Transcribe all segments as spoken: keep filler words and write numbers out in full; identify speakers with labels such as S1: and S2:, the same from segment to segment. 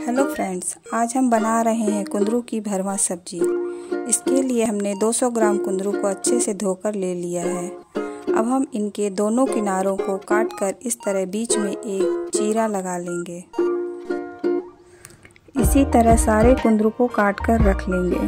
S1: Hello friends, आज हम बना रहे हैं कुंदरू की भरवा सब्जी। इसके लिए हमने दो सौ ग्राम कुंदरू को अच्छे से धोकर ले लिया है। अब हम इनके दोनों किनारों को काटकर इस तरह बीच में एक चीरा लगा लेंगे। इसी तरह सारे कुंदरू को काटकर रख लेंगे।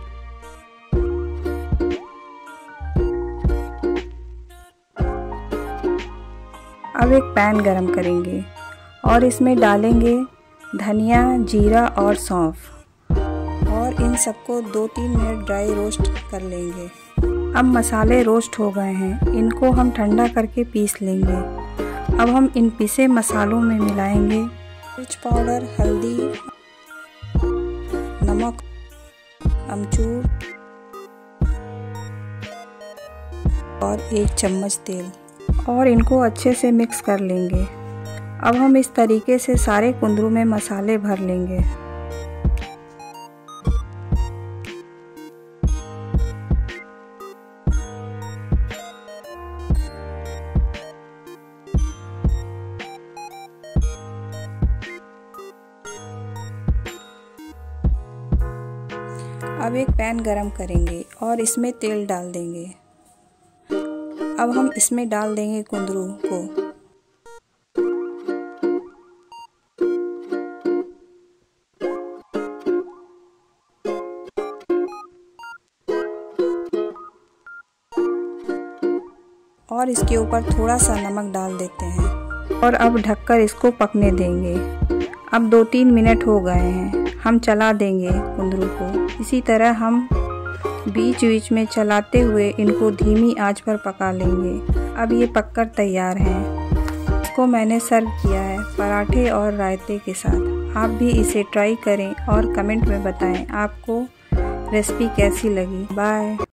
S1: अब एक पैन गरम करेंगे और इसमें डालेंगे धनिया, जीरा और सौंफ और इन सबको दो तीन मिनट ड्राई रोस्ट कर लेंगे। अब मसाले रोस्ट हो गए हैं, इनको हम ठंडा करके पीस लेंगे। अब हम इन पीसे मसालों में मिलाएंगे मिर्च पाउडर, हल्दी, नमक, अमचूर और एक चम्मच तेल और इनको अच्छे से मिक्स कर लेंगे। अब हम इस तरीके से सारे कुंदरू में मसाले भर लेंगे। अब एक पैन गरम करेंगे और इसमें तेल डाल देंगे। अब हम इसमें डाल देंगे कुंदरू को। और इसके ऊपर थोड़ा सा नमक डाल देते हैं और अब ढककर इसको पकने देंगे। अब दो तीन मिनट हो गए हैं, हम चला देंगे कुंदरू को। इसी तरह हम बीच बीच में चलाते हुए इनको धीमी आंच पर पका लेंगे। अब ये पककर तैयार हैं। इसको मैंने सर्व किया है पराठे और रायते के साथ। आप भी इसे ट्राई करें और कमेंट में बताएं आपको रेसिपी कैसी लगी। बाय।